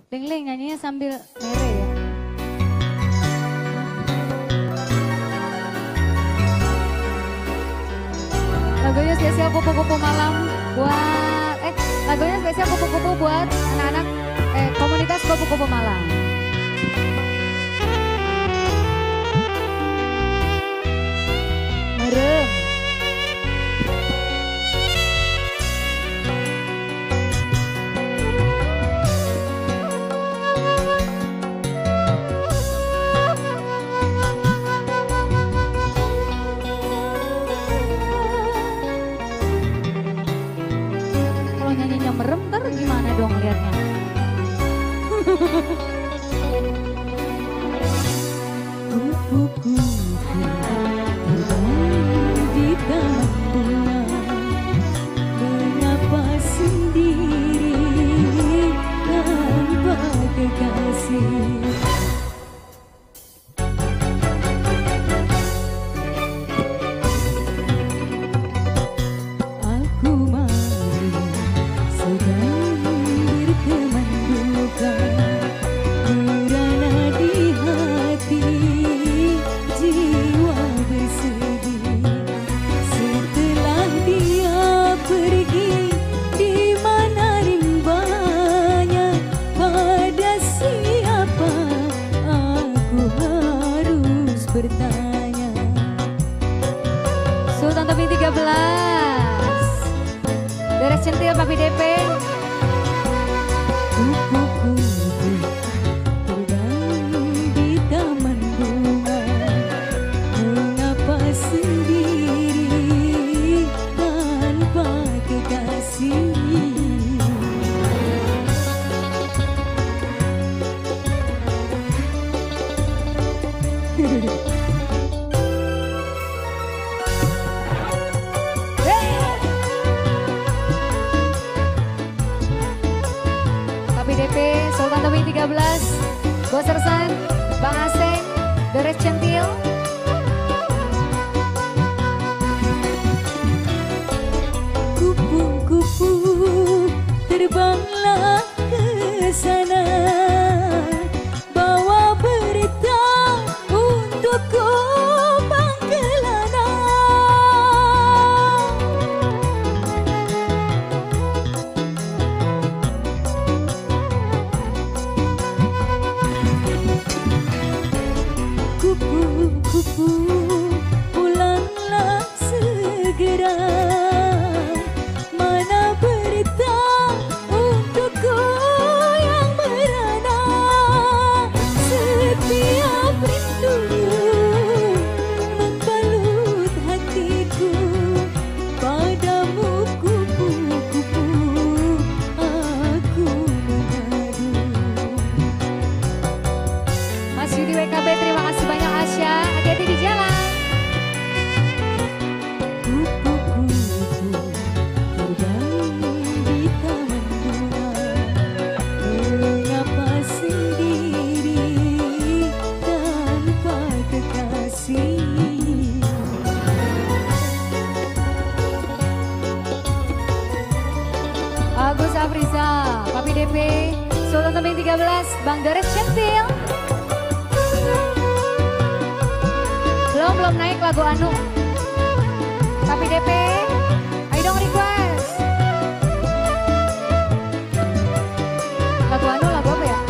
Leng-leng nyanyinya sambil mere ya. Lagunya spesial kupu-kupu malam buat lagunya spesial kupu-kupu buat anak-anak komunitas kupu-kupu malam. Merem. Kalau nyanyinya merem ntar gimana dong liatnya? Kupu-kupu di taman bunga, mengapa sendiri tanpa kekasih? Aku malu sedang berteman duka, merana di hati jiwa bersedih. Setelah dia pergi, di mana rimbanya? Pada siapa aku harus bertanya? Sultan Tobing 13 Beres centil Papi DP. Kupu-kupu terbang di taman bunga, mengapa sendiri tanpa kekasih? Papi DP, Sultan Tobing 13, Bos Sersan, Bang Aseng, Beres centil. Kupu-kupu terbanglah ke sana, bawa berita untukku Bangkelana. Kupu-kupu pulanglah segera, mana berita untukku yang merana. Setiap rindu membalut hatiku, padamu kupu-kupu aku mengadu. Mas Yudi WKB, terima kasih banyak Asya. Hati-hati di jalan. Kupu-kupu terbang di taman bunga, mengapa sendiri tanpa kekasih? Agus Afriza, Papi DP, Sultan Tobing 13, Bang Beres centil. Belum naik lagu Anu. Papi DP, ayo dong request. Lagu Anu lagu apa ya?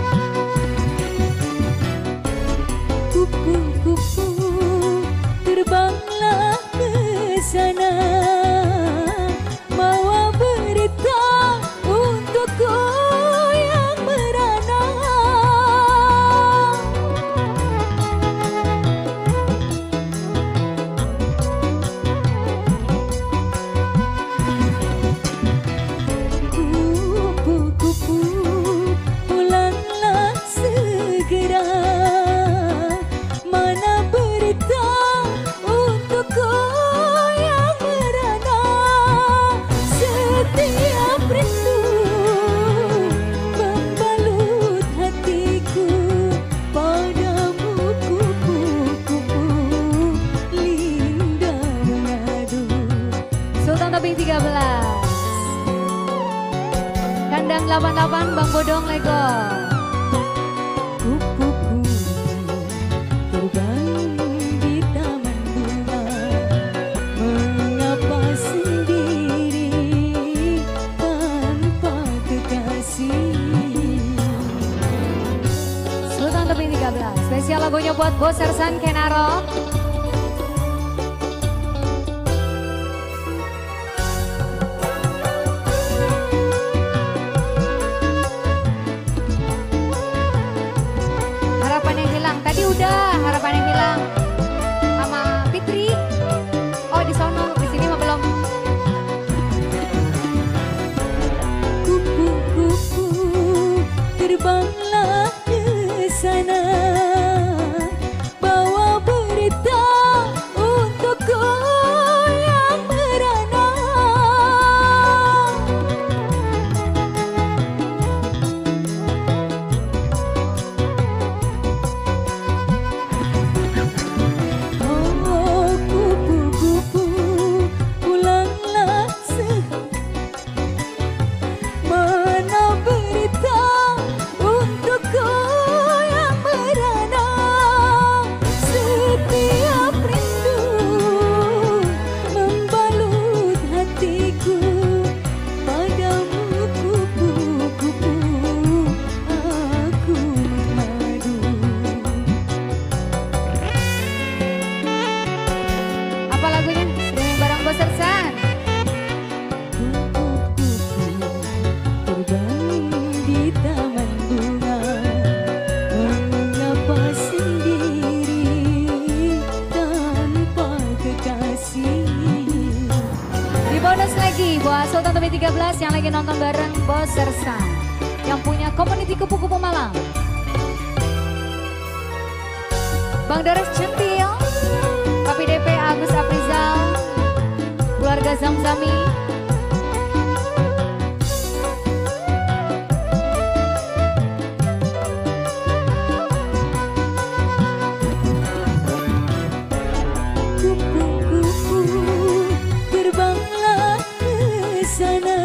Kupu-kupu terbanglah ke sana, bawa berita untukku yang merana. Kupu-kupu dong Lego. Kupu-kupu terbang di taman bunga, mengapa sendiri tanpa kekasih. Sultan Tebing 13, spesial lagunya buat Bos Sersan Kenaro. Harapan yang hilang, tadi udah harapan yang hilang sama Fitri. Oh di sono, di sini mah belum. Kupu-kupu terbanglah ke sana, bawa berita untukku yang merana. Oh kupu-kupu pulanglah mana berita untukku yang merana. Setiap rindu membalut hatiku, padamu kupu-kupu aku mengadu. Apa lagunya? Streaming bareng Bos Sersan. Kupu-kupu terbang di taman bunga, mengapa sendiri tanpa kekasih. Di bonus lagi buat Sultan Tebing 13 yang lagi nonton bareng Bos Sersan, yang punya community kupu-kupu Malang. Bang Doris Centil, Papi DP Agus Aprizal, keluarga Zamzami. Kupu-kupu terbanglah ke sana,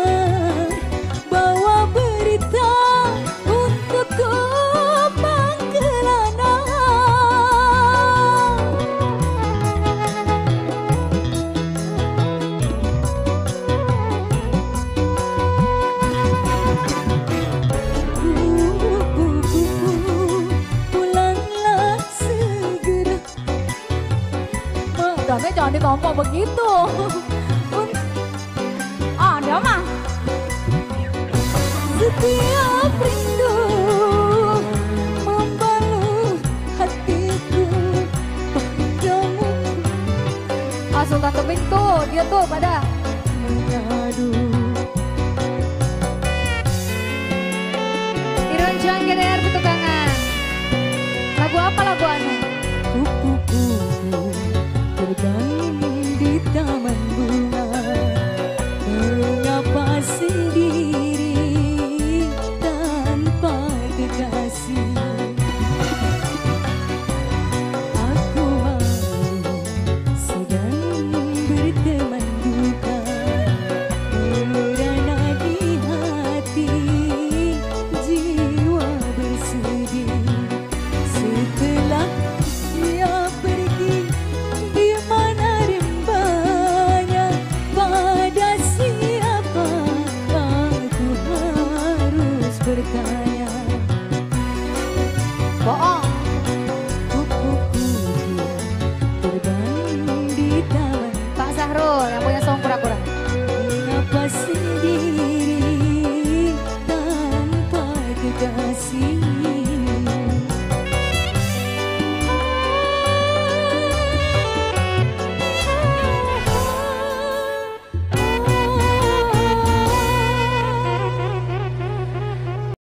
bawa berita untukku pangkelana. Kupu-kupu pulanglah segera. Tapi jangan ditompok begitu. Ada mah. Setiap rindu membalut hatiku, padamu Ah Sultan Tebing tuh, dia tuh pada. mengadu. Irwan Jang GDR Petukangan. Lagu apa lagu anu? Kupu-kupu terbang di taman bunga, mengapa sendiri tanpa kekasih. Aku malu sedang berteman duka, merana di hati, jiwa bersedih. Setelah dia pergi, di mana rimbanya, pada siapa aku harus berkata.